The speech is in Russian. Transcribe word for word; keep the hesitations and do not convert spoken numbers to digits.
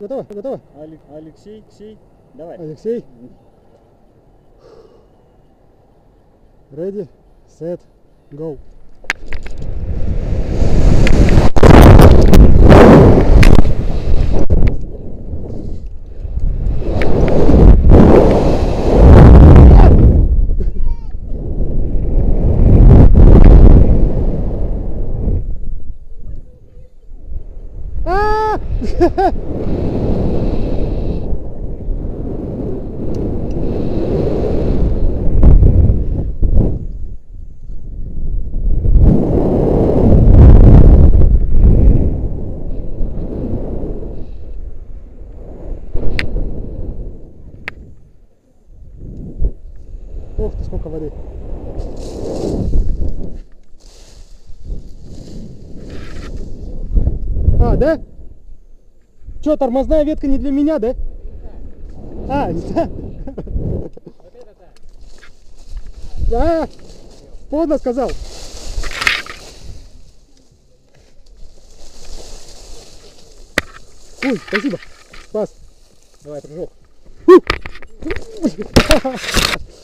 готово, готово. Алексей, Алексей, давай. Алексей. Ready, set, go. Ох ты, сколько воды. А, да? Че, тормозная ветка не для меня, да? А, не та. А, поздно сказал. Ой, спасибо. Спас. Давай, прыжок.